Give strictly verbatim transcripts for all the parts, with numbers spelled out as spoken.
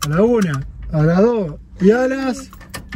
A la una, a las dos y a las...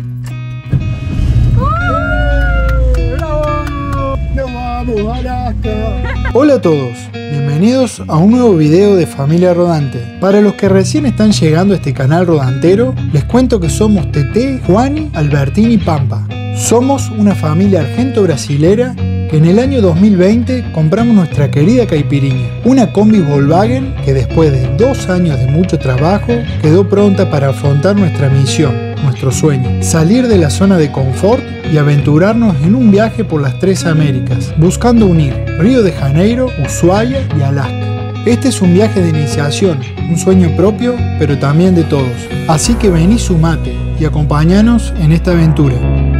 ¡Nos vamos, Alaska! Hola a todos, bienvenidos a un nuevo video de Familia Rodante. Para los que recién están llegando a este canal rodantero, les cuento que somos Tete, Juani, Albertín y Pampa. Somos una familia argento-brasilera que en el año dos mil veinte compramos nuestra querida Caipiriña, una combi Volkswagen que después de dos años de mucho trabajo quedó pronta para afrontar nuestra misión, nuestro sueño, salir de la zona de confort y aventurarnos en un viaje por las tres Américas, buscando unir Río de Janeiro, Ushuaia y Alaska. Este es un viaje de iniciación, un sueño propio, pero también de todos. Así que vení, sumate y acompáñanos en esta aventura.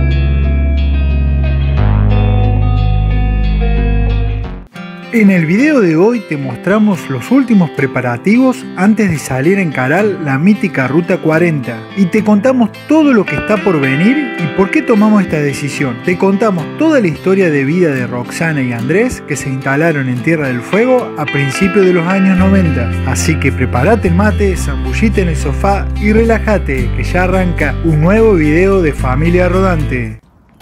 En el video de hoy te mostramos los últimos preparativos antes de salir a encarar la mítica Ruta cuarenta y te contamos todo lo que está por venir y por qué tomamos esta decisión. Te contamos toda la historia de vida de Roxana y Andrés que se instalaron en Tierra del Fuego a principios de los años noventa. Así que prepárate el mate, zambullite en el sofá y relájate que ya arranca un nuevo video de Familia Rodante.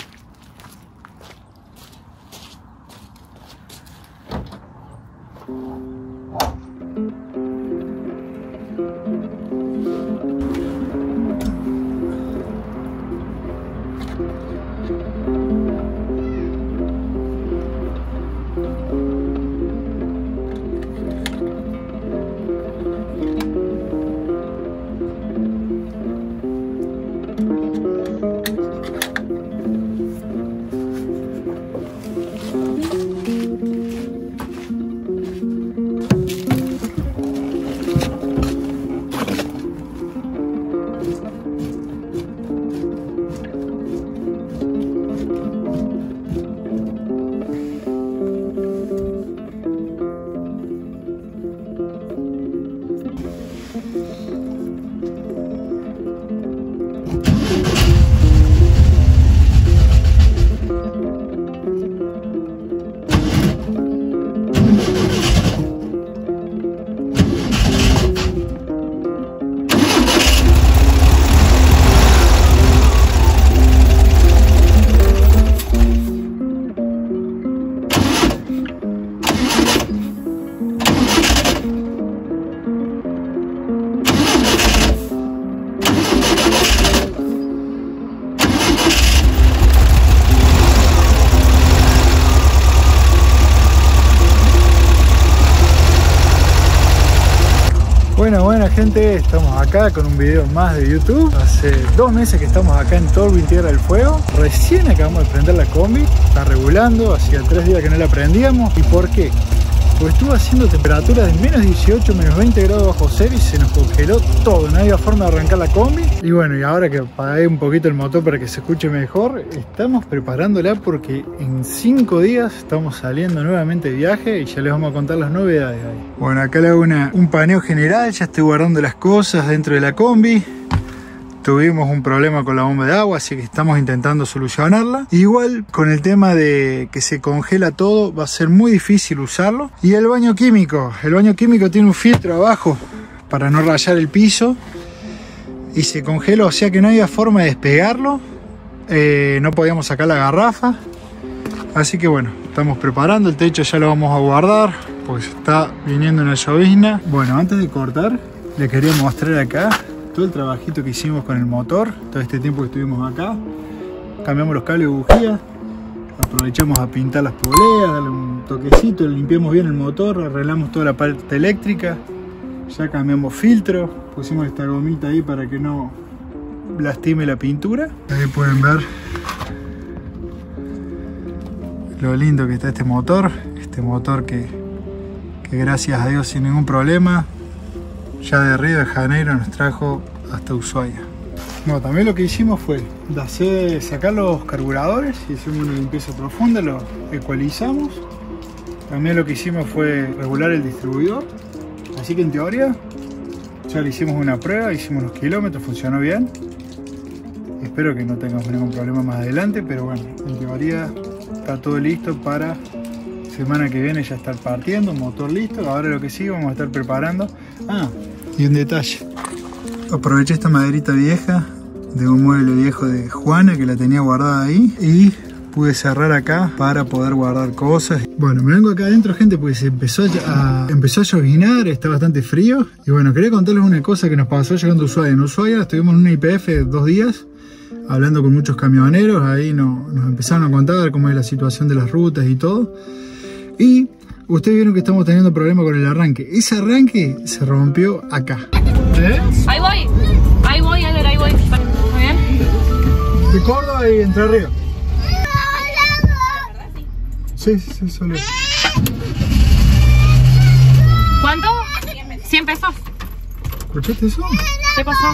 Buena, buena gente, estamos acá con un video más de YouTube. Hace dos meses que estamos acá en Tolwyn, Tierra del Fuego. Recién acabamos de prender la combi, está regulando, hacía tres días que no la prendíamos. ¿Y por qué? Porque estuvo haciendo temperaturas de menos dieciocho, menos veinte grados bajo cero y se nos congeló todo, no había forma de arrancar la combi. Y bueno, y ahora que apagué un poquito el motor para que se escuche mejor, estamos preparándola porque en cinco días estamos saliendo nuevamente de viaje y ya les vamos a contar las novedades ahí. Bueno, acá le hago una, un paneo general, ya estoy guardando las cosas dentro de la combi. Tuvimos un problema con la bomba de agua, así que estamos intentando solucionarla. Igual con el tema de que se congela todo, va a ser muy difícil usarlo. Y el baño químico, el baño químico tiene un filtro abajo para no rayar el piso. Y se congeló, o sea que no había forma de despegarlo. Eh, no podíamos sacar la garrafa. Así que bueno, estamos preparando, el techo ya lo vamos a guardar, pues está viniendo una llovizna. Bueno, antes de cortar, le quería mostrar acá todo el trabajito que hicimos con el motor, todo este tiempo que estuvimos acá. Cambiamos los cables de bujía, aprovechamos a pintar las poleas, darle un toquecito, limpiamos bien el motor, arreglamos toda la parte eléctrica, ya cambiamos filtro, pusimos esta gomita ahí para que no lastime la pintura. Ahí pueden ver lo lindo que está este motor, este motor que, que gracias a Dios sin ningún problema ya de Río de Janeiro nos trajo hasta Ushuaia. Bueno, también lo que hicimos fue de hacer, sacar los carburadores y hicimos una limpieza profunda, lo ecualizamos. También lo que hicimos fue regular el distribuidor, así que en teoría ya le hicimos una prueba, hicimos los kilómetros, funcionó bien. Espero que no tengamos ningún problema más adelante, pero bueno, en teoría está todo listo para semana que viene ya estar partiendo, motor listo. Ahora lo que sí, vamos a estar preparando. Ah, y un detalle, Aproveché esta maderita vieja de un mueble viejo de Juana que la tenía guardada ahí y pude cerrar acá para poder guardar cosas. Bueno, me vengo acá adentro, gente, porque se empezó a, empezó a llovinar, está bastante frío. Y bueno, quería contarles una cosa que nos pasó llegando a Ushuaia. En Ushuaia estuvimos en una I P F dos días, hablando con muchos camioneros. Ahí no, nos empezaron a contar cómo es la situación de las rutas y todo. Y ustedes vieron que estamos teniendo problemas con el arranque. Ese arranque se rompió acá. ¿Eh? Ahí voy, ahí voy, a ver, ahí voy. Muy bien. De Córdoba y Entre Ríos. Sí, sí, sí, solo. ¿Cuánto? cien pesos. ¿Escuchaste eso? ¿Qué pasó?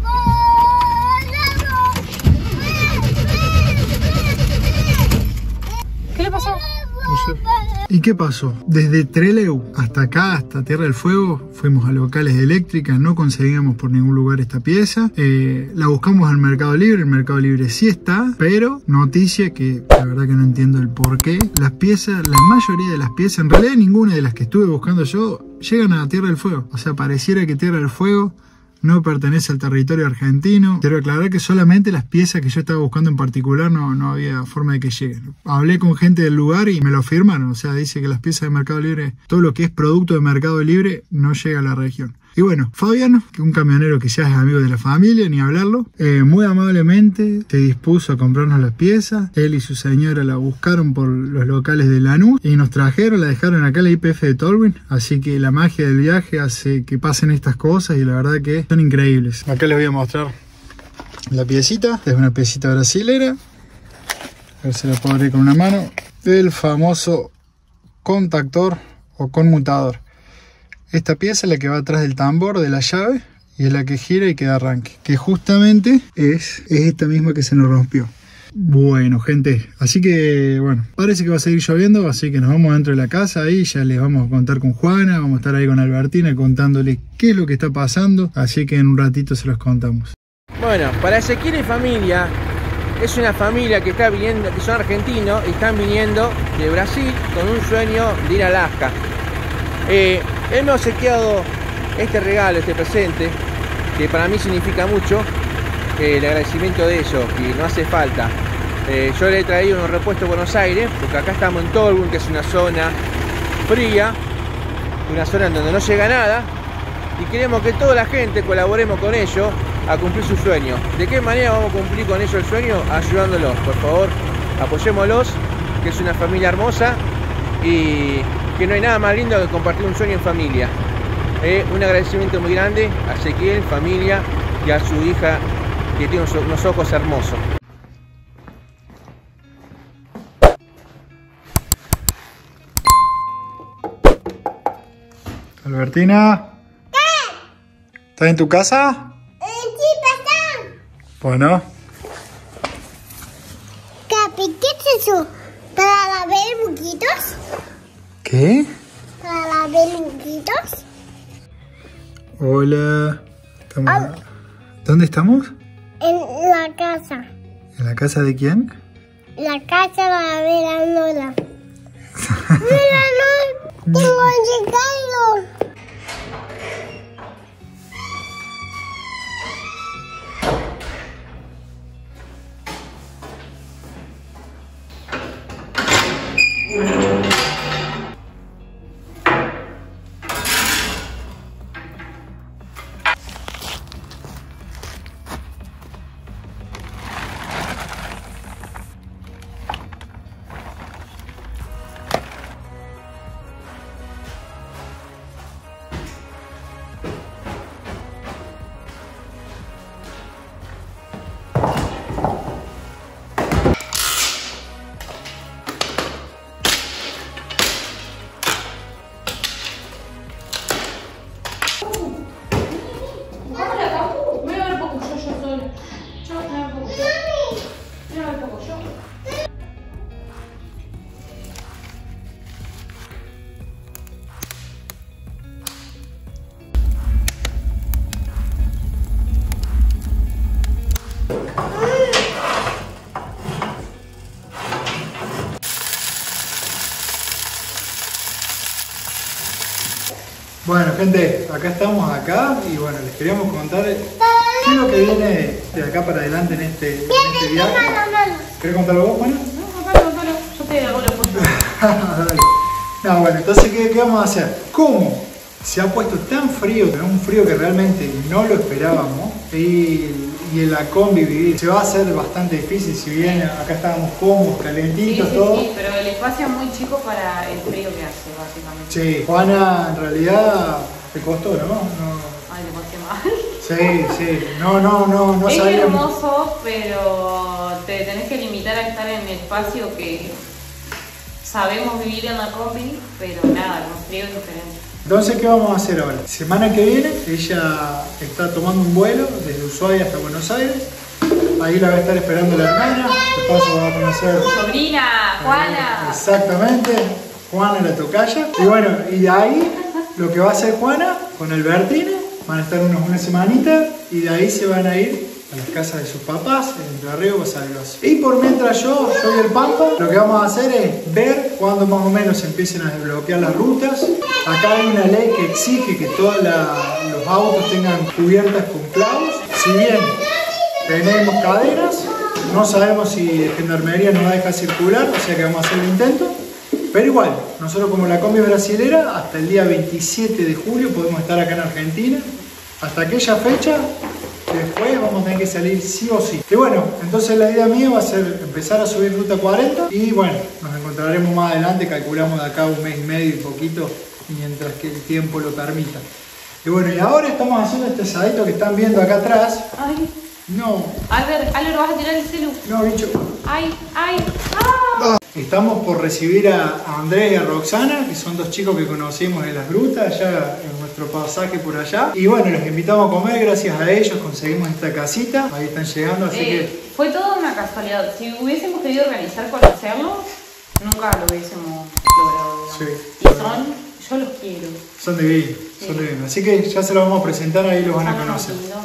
¿Qué le pasó? No sé. ¿Y qué pasó? Desde Trelew hasta acá, hasta Tierra del Fuego, fuimos a locales de eléctrica, no conseguíamos por ningún lugar esta pieza. Eh, la buscamos en Mercado Libre, el Mercado Libre sí está, pero noticia que la verdad que no entiendo el por qué. Las piezas, la mayoría de las piezas, en realidad ninguna de las que estuve buscando yo, llegan a Tierra del Fuego. O sea, pareciera que Tierra del Fuego no pertenece al territorio argentino. Quiero aclarar que solamente las piezas que yo estaba buscando en particular no, no había forma de que lleguen. Hablé con gente del lugar y me lo firmaron. O sea, dice que las piezas de Mercado Libre, todo lo que es producto de Mercado Libre, no llega a la región. Y bueno, Fabián, que es un camionero que ya es amigo de la familia, ni hablarlo, eh, muy amablemente se dispuso a comprarnos las piezas. Él y su señora la buscaron por los locales de Lanús y nos trajeron, la dejaron acá en la I P F de Tolwyn. Así que la magia del viaje hace que pasen estas cosas y la verdad que son increíbles. Acá les voy a mostrar la piecita. Es una piecita brasilera. A ver si la puedo abrir con una mano. El famoso contactor o conmutador. Esta pieza es la que va atrás del tambor de la llave y es la que gira y que da arranque. Que justamente es, es esta misma que se nos rompió. Bueno, gente, así que bueno, parece que va a seguir lloviendo, así que nos vamos dentro de la casa ahí, ya les vamos a contar con Juana, vamos a estar ahí con Albertina contándoles qué es lo que está pasando, así que en un ratito se los contamos. Bueno, para Ezequiel y familia, es una familia que está viniendo, que son argentinos y están viniendo de Brasil con un sueño de ir a Alaska. Eh, hemos obsequiado este regalo, este presente, que para mí significa mucho, eh, el agradecimiento de ellos, que no hace falta. Eh, yo le he traído unos repuestos a Buenos Aires, porque acá estamos en Tolwyn, que es una zona fría, una zona en donde no llega nada, y queremos que toda la gente colaboremos con ellos a cumplir su sueño. ¿De qué manera vamos a cumplir con ellos el sueño? Ayudándolos, por favor, apoyémoslos, que es una familia hermosa y que no hay nada más lindo que compartir un sueño en familia. Eh, un agradecimiento muy grande a Ezequiel, familia, y a su hija, que tiene unos ojos hermosos. Albertina, ¿qué? ¿Estás en tu casa? Eh, sí, papá. Bueno. Capi, ¿qué es eso? ¿Para lavar buquitos? ¿Qué? ¿Para lavar buquitos? Hola. Estamos... Hola. ¿Dónde estamos? En la casa. ¿En la casa de quién? La casa de la veranola. Mira, no, tengo llegado. Bueno, gente, acá estamos acá y bueno, les queríamos contar ¿Qué es lo que viene de acá para adelante en este, en este viaje? ¿Querés contarlo vos, Juana? No, contalo, contalo. Yo te hago la foto. Dale. No, bueno, entonces, ¿qué, ¿qué vamos a hacer? ¿Cómo se ha puesto tan frío, pero un frío que realmente no lo esperábamos? Y, y en la combi vivir se va a hacer bastante difícil, si bien acá estábamos cómodos, calentitos, Sí, sí, todo. sí, pero el espacio es muy chico para el frío que hace, básicamente. Sí, Juana, en realidad te costó, ¿no? no Ay, le pasé mal. Sí, sí, no, no, no, no Es sabíamos. hermoso, pero te tenés que limitar a estar en el espacio que sabemos vivir en la combi, pero nada, con frío es diferente. Entonces, ¿qué vamos a hacer ahora? Semana que viene, ella está tomando un vuelo desde Ushuaia hasta Buenos Aires. Ahí la va a estar esperando la hermana. De paso va a conocer... Sobrina, Juana. Exactamente, Juana la tocaya. Y bueno, y de ahí lo que va a hacer Juana con el Bertine, van a estar unos una semanita y de ahí se van a ir a las casas de sus papás, en Entre Ríos, Basavilbaso. Y por mientras yo, yo y el Pampa, lo que vamos a hacer es ver cuándo más o menos se empiecen a desbloquear las rutas. Acá hay una ley que exige que todos la, los autos tengan cubiertas con clavos. Si bien tenemos cadenas, no sabemos si Gendarmería nos va a dejar circular, o sea que vamos a hacer el intento. Pero igual, nosotros como la combi brasilera, hasta el día veintisiete de julio podemos estar acá en Argentina. Hasta aquella fecha, después vamos a tener que salir sí o sí. Y bueno, entonces la idea mía va a ser empezar a subir ruta cuarenta. Y bueno, nos encontraremos más adelante, calculamos de acá un mes y medio y poquito, mientras que el tiempo lo permita. Y bueno, y ahora estamos haciendo este asadito que están viendo acá atrás. Ay, No, Albert, Albert, vas a tirar el celu. no, bicho. Ay, ay, ah. Estamos por recibir a a Andrés y a Roxana, que son dos chicos que conocimos en las grutas, ya en nuestro pasaje por allá. Y bueno, los invitamos a comer, gracias a ellos conseguimos esta casita. Ahí están llegando, así Eh, que... Fue toda una casualidad. Si hubiésemos querido organizar conocerlos, nunca lo hubiésemos logrado. digamos. Sí. Y son, yo los quiero. Son divinos, son Sí. divinos. Así que ya se los vamos a presentar, ahí los van a Son unos conocer. lindos.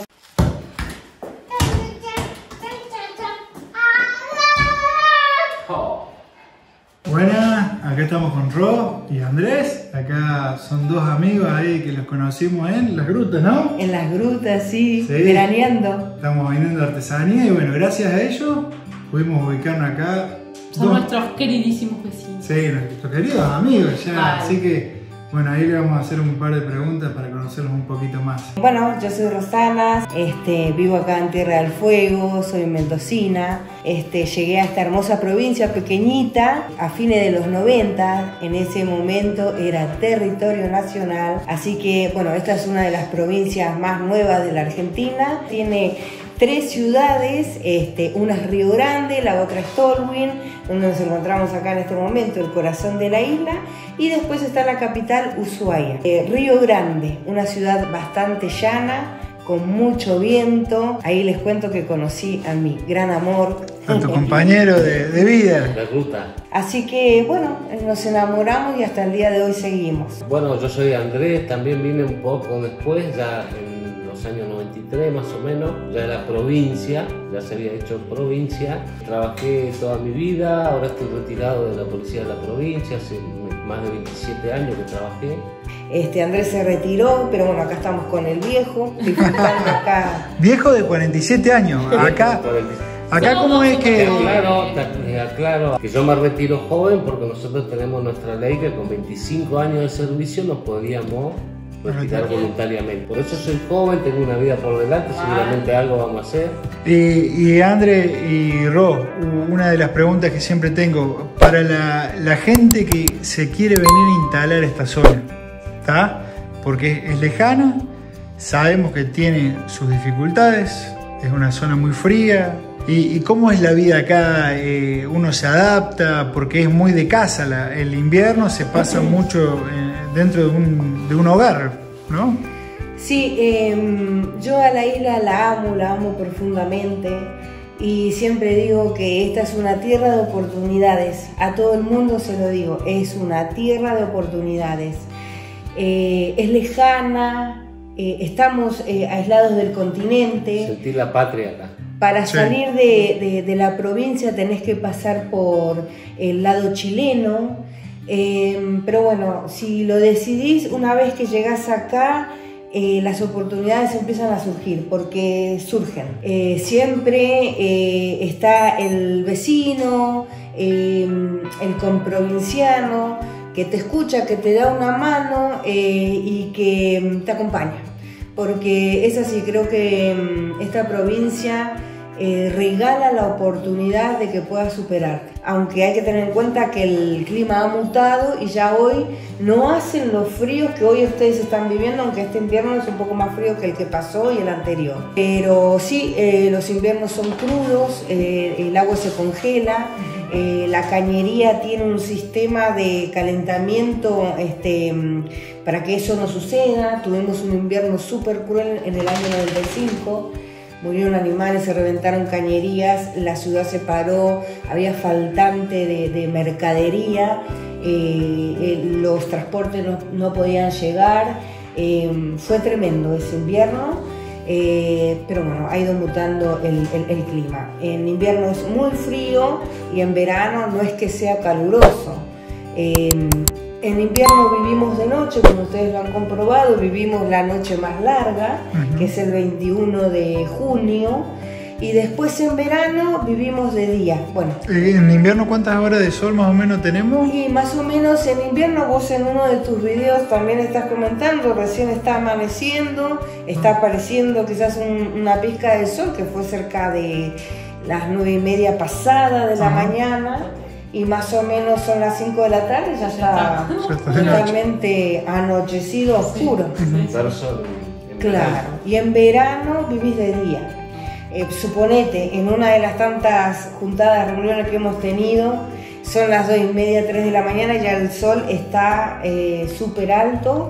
Buenas, acá estamos con Ro y Andrés. Acá son dos amigos ahí que los conocimos en las grutas, ¿no? En las grutas, sí, Sí. veraneando. Estamos viniendo de artesanía y bueno, gracias a ellos pudimos ubicarnos acá. Son dos- nuestros queridísimos vecinos. Sí, nuestros queridos amigos ya. Vale. Así que, bueno, ahí le vamos a hacer un par de preguntas para conocerlos un poquito más. Bueno, yo soy Rosana, este, vivo acá en Tierra del Fuego, soy mendocina. Este, llegué a esta hermosa provincia pequeñita a fines de los noventa, en ese momento era territorio nacional, así que bueno, esta es una de las provincias más nuevas de la Argentina. Tiene tres ciudades, este, una es Río Grande, la otra es Tolwyn, donde nos encontramos acá en este momento, el corazón de la isla, y después está la capital, Ushuaia. Eh, Río Grande, una ciudad bastante llana, con mucho viento. Ahí les cuento que conocí a mi gran amor. A tu compañero de, de vida. La ruta. Así que bueno, nos enamoramos y hasta el día de hoy seguimos. Bueno, yo soy Andrés, también vine un poco después, ya en los años noventa y tres más o menos, ya era provincia, ya se había hecho provincia. Trabajé toda mi vida, ahora estoy retirado de la policía de la provincia, hace más de veintisiete años que trabajé. Este, Andrés se retiró, pero bueno, acá estamos con el viejo, disfrutando acá. Viejo de cuarenta y siete años. Acá, acá ¿cómo es Te que...? aclaro, te aclaro que yo me retiro joven porque nosotros tenemos nuestra ley que con veinticinco años de servicio nos podíamos retirar voluntariamente. Por eso soy joven, tengo una vida por delante, seguramente algo vamos a hacer. Y, y André y Ro, una de las preguntas que siempre tengo, para la, la gente que se quiere venir a instalar esta zona, ¿está? Porque es lejana, sabemos que tiene sus dificultades, es una zona muy fría. ¿Y, y cómo es la vida acá? Eh, ¿Uno se adapta? Porque es muy de casa, la, el invierno se pasa mucho eh, dentro de un, de un hogar, ¿no? Sí, eh, yo a la isla la amo, la amo profundamente y siempre digo que esta es una tierra de oportunidades. A todo el mundo se lo digo, es una tierra de oportunidades. Eh, es lejana, eh, estamos eh, aislados del continente. Sentir la patria acá. Para Sí. salir de, de, de la provincia tenés que pasar por el lado chileno, eh, pero bueno, si lo decidís una vez que llegás acá, eh, las oportunidades empiezan a surgir, porque surgen. Eh, siempre eh, está el vecino, eh, el comprovinciano, que te escucha, que te da una mano eh, y que te acompaña. Porque es así, creo que esta provincia eh, regala la oportunidad de que puedas superarte. Aunque hay que tener en cuenta que el clima ha mutado y ya hoy no hacen los fríos que hoy ustedes están viviendo, aunque este invierno es un poco más frío que el que pasó y el anterior. Pero sí, eh, los inviernos son crudos, eh, el agua se congela. Eh, la cañería tiene un sistema de calentamiento este, para que eso no suceda. Tuvimos un invierno súper cruel en el año noventa y cinco, murieron animales, se reventaron cañerías, la ciudad se paró, había faltante de, de mercadería, eh, eh, los transportes no, no podían llegar, eh, fue tremendo ese invierno. Eh, pero bueno, ha ido mutando el, el, el clima. En invierno es muy frío y en verano no es que sea caluroso. Eh, en invierno vivimos de noche, como ustedes lo han comprobado, vivimos la noche más larga, uh-huh. que es el veintiuno de junio, y después en verano vivimos de día. Bueno, ¿en invierno cuántas horas de sol más o menos tenemos? Y más o menos en invierno, vos en uno de tus videos también estás comentando, recién está amaneciendo, está apareciendo quizás un, una pizca de sol que fue cerca de las nueve y media pasada de la uh-huh. mañana, y más o menos son las cinco de la tarde, ya está totalmente anochecido, oscuro. Sí. Claro, y en verano vivís de día. Eh, suponete, en una de las tantas juntadas, reuniones que hemos tenido, son las dos y media, tres de la mañana, ya el sol está eh, súper alto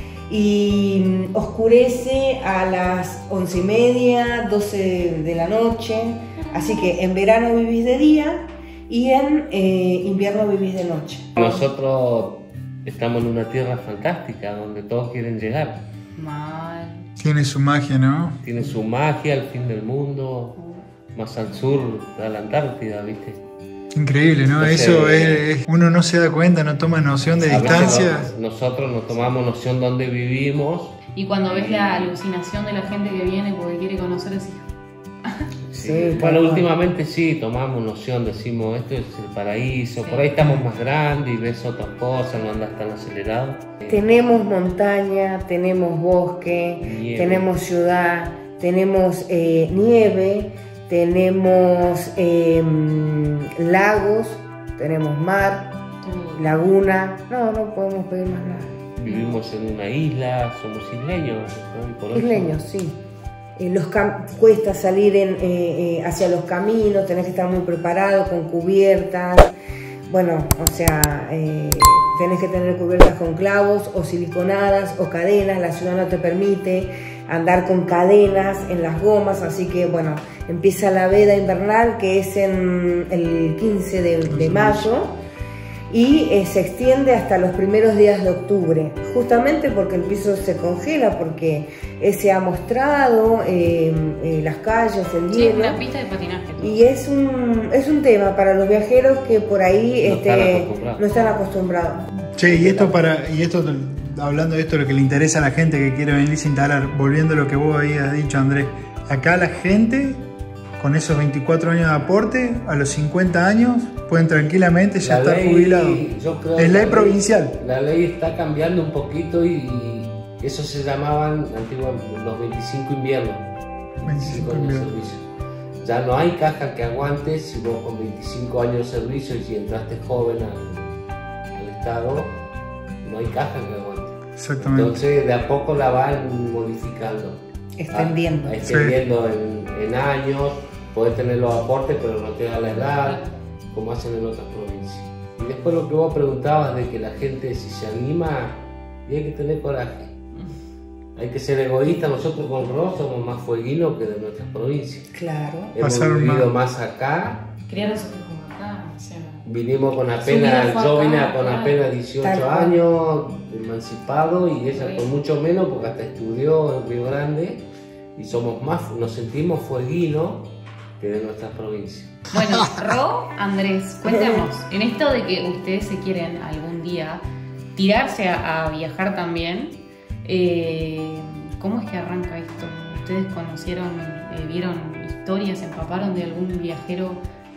y oscurece a las once y media, doce de la noche. Así que en verano vivís de día y en eh, invierno vivís de noche. Nosotros estamos en una tierra fantástica donde todos quieren llegar. Mal. Tiene su magia, ¿no? Tiene su magia, el fin del mundo, más al sur de la Antártida, ¿viste? Increíble, ¿no? Entonces, eso es, es, uno no se da cuenta, no toma noción de distancia. No, nosotros no tomamos noción de dónde vivimos. Y cuando ves la alucinación de la gente que viene porque quiere conocer ese... Sí, sí, bueno, últimamente sí, tomamos noción, decimos, esto es el paraíso, sí. Por ahí estamos más grandes y ves otras cosas, no andas tan acelerado. Tenemos montaña, tenemos bosque, nieve. Tenemos ciudad, tenemos eh, nieve, tenemos eh, lagos, tenemos mar, mm. laguna, no, no podemos pedir más nada. Vivimos en una isla, somos isleños, ¿no? Por isleños, eso. Sí. Eh, los cuesta salir en, eh, eh, hacia los caminos, tenés que estar muy preparado con cubiertas, bueno, o sea, eh, tenés que tener cubiertas con clavos o siliconadas o cadenas, la ciudad no te permite andar con cadenas en las gomas, así que bueno, empieza la veda invernal que es en el quince de mayo y eh, se extiende hasta los primeros días de octubre, justamente porque el piso se congela, porque eh, se ha mostrado eh, eh, las calles, el sí, hielo. Una pista de patinaje. Todo. Y es un, es un tema para los viajeros que por ahí no, este, están, acostumbrados. no están acostumbrados. Che, y esto, para, y esto, hablando de esto, lo que le interesa a la gente que quiere venir sin talar, volviendo a lo que vos habías dicho, Andrés, acá la gente... con esos veinticuatro años de aporte, a los cincuenta años, pueden tranquilamente ya estar jubilados. Es ley provincial. La ley está cambiando un poquito y, y eso se llamaban antiguamente los veinticinco inviernos. veinticinco años de servicio. Ya no hay caja que aguante si vos con veinticinco años de servicio y si entraste joven al, al Estado, no hay caja que aguante. Exactamente. Entonces de a poco la van modificando. Extendiendo. A, extendiendo sí. en, en años. Podés tener los aportes, pero no te da la edad, como hacen en otras provincias. Y después lo que vos preguntabas de que la gente si se anima, y hay que tener coraje. Hay que ser egoísta. Nosotros con Ros somos más fueguinos que de nuestras provincias. Claro. Hemos Pasaron vivido más. más acá. Criar nosotros como acá. O sea, vinimos con apenas, yo vine acá, con apenas dieciocho años, emancipado, y ella con mucho menos porque hasta estudió en Río Grande. Y somos más, nos sentimos fueguinos que de nuestras provincias. Bueno, Ro, Andrés, cuéntanos, en esto de que ustedes se quieren algún día tirarse a, a viajar también, eh, ¿Cómo es que arranca esto? ¿Ustedes conocieron, eh, vieron historias, se empaparon de algún viajero?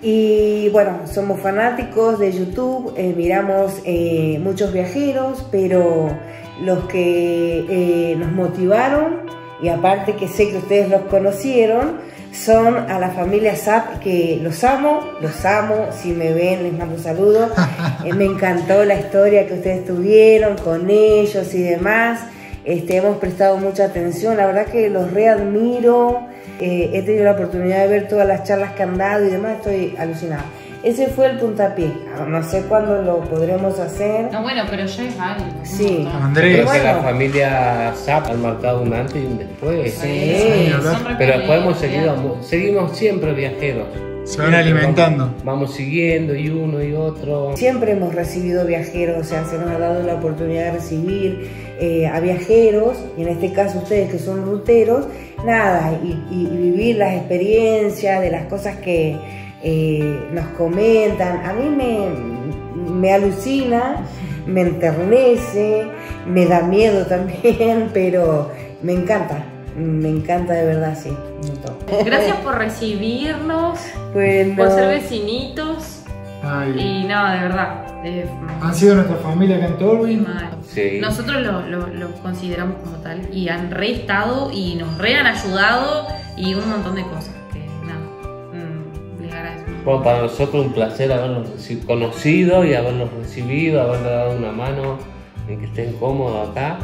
Y bueno, somos fanáticos de YouTube, eh, miramos eh, muchos viajeros, pero los que eh, nos motivaron, y aparte que sé que ustedes los conocieron, son a la familia Zap, que los amo, los amo, si me ven les mando saludos. Eh, me encantó la historia que ustedes tuvieron con ellos y demás. Este, hemos prestado mucha atención, la verdad que los readmiro. Eh, he tenido la oportunidad de ver todas las charlas que han dado y demás, estoy alucinada. Ese fue el puntapié, no sé cuándo lo podremos hacer. No, bueno, pero ya es algo. Sí. Andrés. Creo Bueno. que la familia Zap han marcado un antes y un después. Sí. Sí, son Pero re después hemos pioneros. seguido, seguimos siempre viajeros. Se van alimentando. Vamos, vamos siguiendo y uno y otro. Siempre hemos recibido viajeros, o sea, se nos ha dado la oportunidad de recibir eh, a viajeros, y en este caso ustedes que son ruteros, nada, y, y, y vivir las experiencias de las cosas que eh, nos comentan. A mí me, me alucina, me enternece, me da miedo también, pero me encanta, me encanta de verdad, sí, un montón. Gracias por recibirnos, Bueno, por ser vecinitos. Ay, Y no, de verdad. eh, han sido nuestra familia acá en muy Tolwyn. mal. Sí. Nosotros lo, lo, lo consideramos como tal y han re estado y nos re han ayudado y un montón de cosas que nada, mm, les agradezco. Bueno, para nosotros un placer haberlos reci- conocido y haberlos recibido, haberles dado una mano en que estén cómodos acá.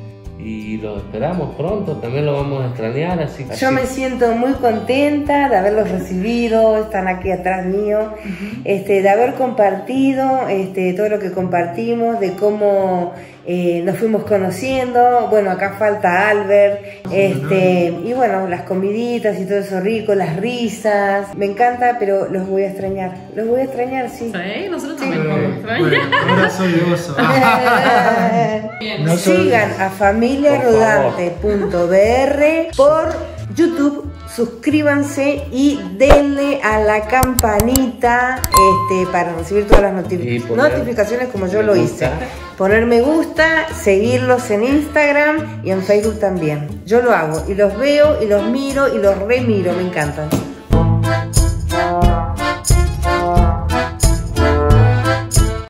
Y los esperamos pronto, también lo vamos a extrañar, así que... yo me siento muy contenta de haberlos recibido, están aquí atrás mío, este, de haber compartido este, todo lo que compartimos, de cómo eh, nos fuimos conociendo. Bueno, acá falta Albert, este, y bueno, las comiditas y todo eso rico, las risas, me encanta, pero los voy a extrañar, los voy a extrañar, sí. ¿Sí? Nosotros Eh, también podemos bueno, extrañar. ahora soy oso. Bien. No soy- Sigan a familia rodante punto b r por YouTube, suscríbanse y denle a la campanita este, para recibir todas las notific- Y poner notificaciones como yo me lo gusta. hice. Poner me gusta, seguirlos en Instagram y en Facebook también. Yo lo hago y los veo y los miro y los remiro, me encantan.